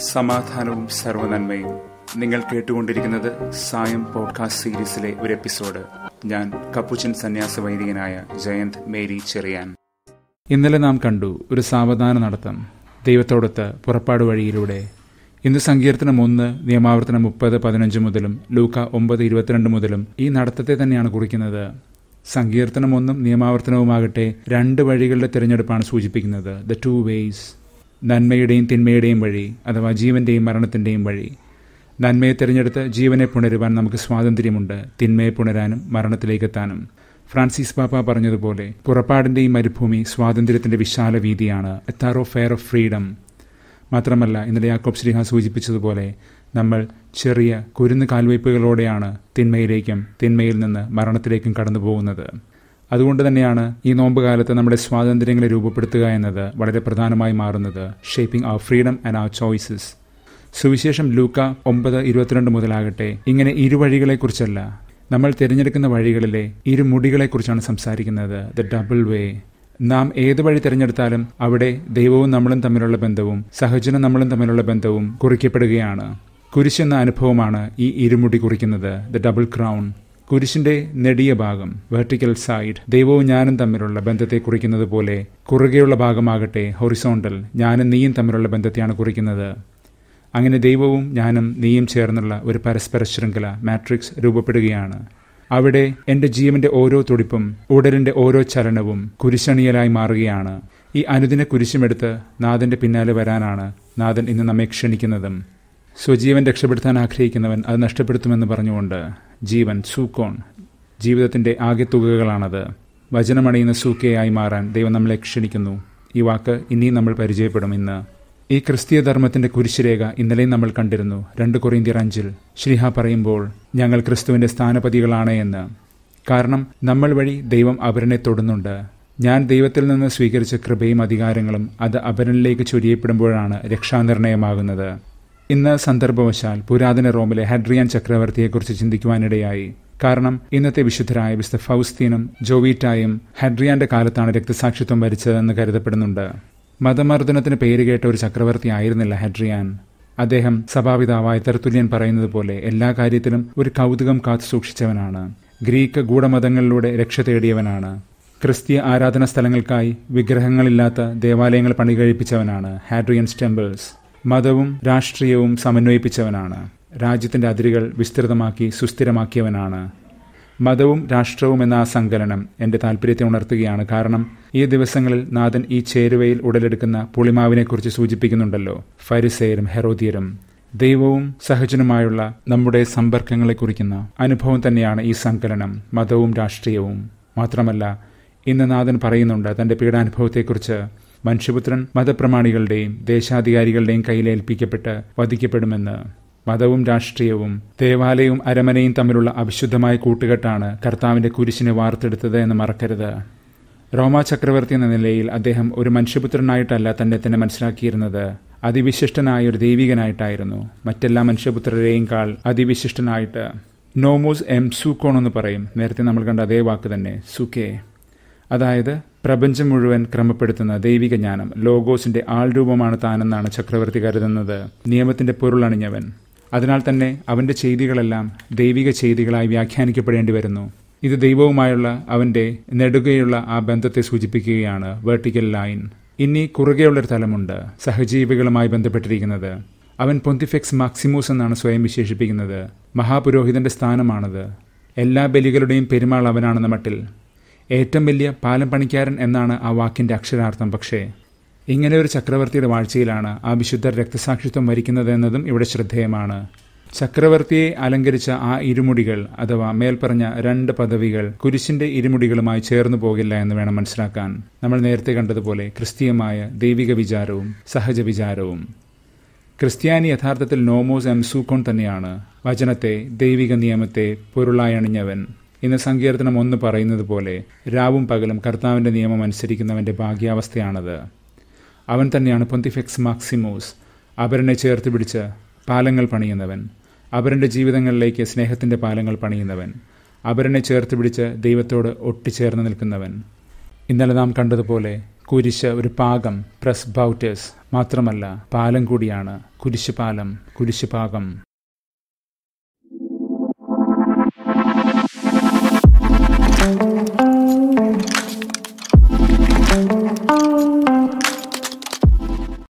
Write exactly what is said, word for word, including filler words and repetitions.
സമാധാനവും സർവ്വനന്മയും. നിങ്ങൾ കേട്ടുകൊണ്ടിരിക്കുന്നത് സായം പോഡ്കാസ്റ്റ് സീരീസിലെ ഒരു എപ്പിസോഡ്. ഞാൻ കപ്പുച്ചൻ സന്യാസ വൈദികനായ ജയന്ത് മേരി ചെറിയാൻ. ഇന്നലെ നാം കണ്ടു ഒരു സാവധാന നടത്തം ദൈവത്തോടൊത്ത് പുറപ്പാട് വഴിയിലൂടെ. ഇന്ന് സങ്കീർത്തനം ഒന്ന്, നിയമാവർത്തനം മുപ്പത് പതിനഞ്ച് മുതലും ലൂക്ക ഒമ്പത് ഇരുപത്തിരണ്ട് മുതലും ഈ നടത്തത്തെ തന്നെയാണ് കുറിക്കുന്നത്. സങ്കീർത്തനം ഒന്നും നിയമാവർത്തനവുമാകട്ടെ രണ്ട് വഴികളുടെ തിരഞ്ഞെടുപ്പാണ് സൂചിപ്പിക്കുന്നത്. ദ ടു വേയ്സ്, നന്മയുടെയും തിന്മയുടെയും വഴി, അഥവാ ജീവന്റെയും മരണത്തിന്റെയും വഴി. നന്മയെ തിരഞ്ഞെടുത്ത് ജീവനെ പുണരുവാൻ നമുക്ക് സ്വാതന്ത്ര്യമുണ്ട്, തിന്മയെ പുണരാനും മരണത്തിലേക്കെത്താനും. ഫ്രാൻസിസ് പാപ്പ പറഞ്ഞതുപോലെ പുറപ്പാടിന്റെ ഈ മരുഭൂമി സ്വാതന്ത്ര്യത്തിന്റെ വിശാല വീതിയാണ്, a thoroughfare of freedom. മാത്രമല്ല, ഇന്നലെ യാക്കോബ് ശ്ലീഹ സൂചിപ്പിച്ചതുപോലെ നമ്മൾ ചെറിയ കുരുന്ന് കാൽവയ്പ്പുകളോടെയാണ് തിന്മയിലേക്കും തിന്മയിൽ നിന്ന് മരണത്തിലേക്കും കടന്നു പോകുന്നത്. അതുകൊണ്ട് തന്നെയാണ് ഈ നോമ്പുകാലത്ത് നമ്മുടെ സ്വാതന്ത്ര്യങ്ങളെ രൂപപ്പെടുത്തുക എന്നത് വളരെ പ്രധാനമായി മാറുന്നത്. Shaping our freedom and our choices. സുവിശേഷം ലൂക്ക ഒമ്പത് ഇരുപത്തിരണ്ട് മുതലാകട്ടെ ഇങ്ങനെ ഇരുവഴികളെക്കുറിച്ചല്ല, നമ്മൾ തിരഞ്ഞെടുക്കുന്ന വഴികളിലെ ഇരുമുടികളെക്കുറിച്ചാണ് സംസാരിക്കുന്നത്. The double way. നാം ഏത് വഴി തിരഞ്ഞെടുത്താലും അവിടെ ദൈവവും നമ്മളും തമ്മിലുള്ള ബന്ധവും സഹജനും നമ്മളും തമ്മിലുള്ള ബന്ധവും കുറിക്കപ്പെടുകയാണ്. കുരിശെന്ന അനുഭവമാണ് ഈ ഇരുമുടി കുറിക്കുന്നത്, ദ ഡബിൾ ക്രൗൺ. കുരിശിന്റെ നെടിയ ഭാഗം, വെർട്ടിക്കൽ സൈഡ്, ദൈവവും ഞാനും തമ്മിലുള്ള ബന്ധത്തെ കുറിക്കുന്നത് പോലെ കുറുകെയുള്ള ഭാഗമാകട്ടെ ഹൊറിസോണ്ടൽ, ഞാനും നീയും തമ്മിലുള്ള ബന്ധത്തെയാണ് കുറിക്കുന്നത്. അങ്ങനെ ദൈവവും ഞാനും നീയും ചേർന്നുള്ള ഒരു പരസ്പര ശൃംഖല, മാട്രിക്സ് രൂപപ്പെടുകയാണ്. അവിടെ എന്റെ ജീവന്റെ ഓരോ തുടിപ്പും ഉടലിന്റെ ഓരോ ചലനവും കുരിശണിയലായി മാറുകയാണ്. ഈ അനുദിന കുരിശുമെടുത്ത് നാഥന്റെ പിന്നാലെ വരാനാണ് നാഥൻ ഇന്ന് നമ്മെ ക്ഷണിക്കുന്നതും. സ്വജീവൻ രക്ഷപ്പെടുത്താൻ ആഗ്രഹിക്കുന്നവൻ അത് നഷ്ടപ്പെടുത്തുമെന്ന് പറഞ്ഞുകൊണ്ട് ജീവൻ, സൂക്കോൺ, ജീവിതത്തിന്റെ ആകെ തുകകളാണത്. വചനമണിയുന്ന സൂക്കയായി മാറാൻ ദൈവം നമ്മളെ ക്ഷണിക്കുന്നു. ഈ വാക്ക് ഇനിയും നമ്മൾ പരിചയപ്പെടും ഇന്ന്. ഈ ക്രിസ്തീയ ധർമ്മത്തിന്റെ കുരിശുരേഖ ഇന്നലെയും നമ്മൾ കണ്ടിരുന്നു. രണ്ട് കൊറിന്ത്യർ അഞ്ചിൽ ശ്ലീഹ പറയുമ്പോൾ ഞങ്ങൾ ക്രിസ്തുവിന്റെ സ്ഥാനപതികളാണ് എന്ന്. കാരണം നമ്മൾ വഴി ദൈവം അപരനെ തൊടുന്നുണ്ട്. ഞാൻ ദൈവത്തിൽ നിന്ന് സ്വീകരിച്ച കൃപയും അധികാരങ്ങളും അത് അപരനിലേക്ക് ചൊരിയപ്പെടുമ്പോഴാണ് രക്ഷാനിർണയമാകുന്നത്. ഇന്ന് സന്ദർഭവശാൽ പുരാതന റോമിലെ ഹഡ്രിയാൻ ചക്രവർത്തിയെക്കുറിച്ച് ചിന്തിക്കുവാനിടയായി. കാരണം ഇന്നത്തെ വിശുദ്ധരായ വിശുദ്ധ ഫൗസ്തീനും ജോവീറ്റായും ഹഡ്രിയാന്റെ കാലത്താണ് രക്തസാക്ഷിത്വം വരിച്ചതെന്ന് കരുതപ്പെടുന്നുണ്ട്. മതമർദ്ദനത്തിന് പേരുകേട്ട ഒരു ചക്രവർത്തി ആയിരുന്നില്ല ഹഡ്രിയാൻ. അദ്ദേഹം സഭാപിതാവായ തെർത്തുല്യൻ പറയുന്നത് പോലെ എല്ലാ കാര്യത്തിലും ഒരു കൗതുകം കാത്തു സൂക്ഷിച്ചവനാണ്. ഗ്രീക്ക് ഗൂഢമതങ്ങളിലൂടെ രക്ഷ തേടിയവനാണ്. ക്രിസ്തീയ ആരാധനാ സ്ഥലങ്ങൾക്കായി വിഗ്രഹങ്ങളില്ലാത്ത ദേവാലയങ്ങൾ പണികഴിപ്പിച്ചവനാണ്. ഹാഡ്രിയൻസ് ടെമ്പിൾസ്. മതവും രാഷ്ട്രീയവും സമന്വയിപ്പിച്ചവനാണ്. രാജ്യത്തിന്റെ അതിരുകൾ വിസ്തൃതമാക്കി സുസ്ഥിരമാക്കിയവനാണ്. മതവും രാഷ്ട്രവും എന്ന ആ സങ്കലനം എന്റെ താല്പര്യത്തെ ഉണർത്തുകയാണ്. കാരണം ഈ ദിവസങ്ങളിൽ നാഥൻ ഈ ചേരുവയിൽ ഉടലെടുക്കുന്ന പുളിമാവിനെക്കുറിച്ച് സൂചിപ്പിക്കുന്നുണ്ടല്ലോ. ഫരിസേയരും ഹെരോദ്യരും. ദൈവവും സഹജനുമായുള്ള നമ്മുടെ സമ്പർക്കങ്ങളെ കുറിക്കുന്ന അനുഭവം തന്നെയാണ് ഈ സങ്കലനം, മതവും രാഷ്ട്രീയവും. മാത്രമല്ല, ഇന്ന് നാഥൻ പറയുന്നുണ്ട് തന്റെ പീഡാനുഭവത്തെക്കുറിച്ച്. മനുഷ്യപുത്രൻ മതപ്രമാണികളുടെയും ദേശാധികാരികളുടെയും കയ്യിലേൽപ്പിക്കപ്പെട്ട് വധിക്കപ്പെടുമെന്ന്. മതവും രാഷ്ട്രീയവും ദേവാലയവും അരമനയും തമ്മിലുള്ള അവിശുദ്ധമായ കൂട്ടുകെട്ടാണ് കർത്താവിന്റെ കുരിശിനെ വാർത്തെടുത്തത് എന്ന് മറക്കരുത്. റോമാ ചക്രവർത്തി എന്ന നിലയിൽ അദ്ദേഹം ഒരു മനുഷ്യപുത്രനായിട്ടല്ല തന്നെ തന്നെ മനസ്സിലാക്കിയിരുന്നത്. അതിവിശിഷ്ടനായ ഒരു ദൈവികനായിട്ടായിരുന്നു. മറ്റെല്ലാ മനുഷ്യപുത്രരെയും കാൾ അതിവിശിഷ്ടനായിട്ട്. നോമോസ് എം സൂക്കോൺ എന്ന് പറയും. നേരത്തെ നമ്മൾ കണ്ട അതേ വാക്ക് തന്നെ, സുക്കേ. അതായത് പ്രപഞ്ചം മുഴുവൻ ക്രമപ്പെടുത്തുന്ന ദൈവിക ജ്ഞാനം, ലോഗോസിന്റെ ആൾരൂപമാണ് താനെന്നാണ് ചക്രവർത്തി കരുതുന്നത്. നിയമത്തിന്റെ പൊരുളണിഞ്ഞവൻ. അതിനാൽ തന്നെ അവന്റെ ചെയ്തികളെല്ലാം ദൈവിക ചെയ്തികളായി വ്യാഖ്യാനിക്കപ്പെടേണ്ടി വരുന്നു. ഇത് ദൈവവുമായുള്ള അവന്റെ നെടുകയുള്ള ആ ബന്ധത്തെ സൂചിപ്പിക്കുകയാണ്, വെർട്ടിക്കൽ ലൈൻ. ഇനി കുറുകെയുള്ളൊരു തലമുണ്ട്, സഹജീവികളുമായി ബന്ധപ്പെട്ടിരിക്കുന്നത്. അവൻ പൊന്തിഫെക്സ് മാക്സിമൂസ് എന്നാണ് സ്വയം വിശേഷിപ്പിക്കുന്നത്. മഹാപുരോഹിതന്റെ സ്ഥാനമാണത്. എല്ലാ ബലികളുടെയും പെരുമാൾ അവനാണെന്ന മട്ടിൽ. ഏറ്റവും വലിയ പാലം പണിക്കാരൻ എന്നാണ് ആ വാക്കിന്റെ അക്ഷരാർത്ഥം. പക്ഷേ ഇങ്ങനെ ഒരു ചക്രവർത്തിയുടെ വാഴ്ചയിലാണ് ആ വിശുദ്ധർ രക്തസാക്ഷിത്വം വരിക്കുന്നത് എന്നതും ഇവിടെ ശ്രദ്ധേയമാണ്. ചക്രവർത്തിയെ അലങ്കരിച്ച ആ ഇരുമുടികൾ അഥവാ മേൽപ്പറഞ്ഞ രണ്ട് പദവികൾ കുരിശിന്റെ ഇരുമുടികളുമായി ചേർന്നു പോകില്ല എന്ന് വേണം മനസ്സിലാക്കാൻ. നമ്മൾ നേരത്തെ കണ്ടതുപോലെ ക്രിസ്തീയമായ ദൈവിക വിചാരവും സഹജ വിചാരവും. ക്രിസ്ത്യാനി യഥാർത്ഥത്തിൽ നോമോസ് എം സൂക്കോൺ തന്നെയാണ്. വചനത്തെ, ദൈവിക നിയമത്തെ പൊരുളായി അണിഞ്ഞവൻ. ഇന്ന് സങ്കീർത്തനം ഒന്ന് പറയുന്നത് പോലെ രാവും പകലും കർത്താവിന്റെ നിയമം അനുസരിക്കുന്നവന്റെ ഭാഗ്യാവസ്ഥയാണത്. അവൻ തന്നെയാണ് പൊന്തിഫെക്സ് മാക്സിമോസ്, അപരനെ ചേർത്ത് പിടിച്ച് പാലങ്ങൾ പണിയുന്നവൻ, അപരന്റെ ജീവിതങ്ങളിലേക്ക് സ്നേഹത്തിന്റെ പാലങ്ങൾ പണിയുന്നവൻ, അപരനെ ചേർത്ത് പിടിച്ച് ദൈവത്തോട് ഒട്ടിച്ചേർന്ന് നിൽക്കുന്നവൻ. ഇന്നലെ നാം കണ്ടതുപോലെ കുരിശ് ഒരു പാകം, പ്രസ് ബൗട്ടേഴ്സ് മാത്രമല്ല പാലം കൂടിയാണ്. കുരിശുപാലം, കുരിശുപാകം.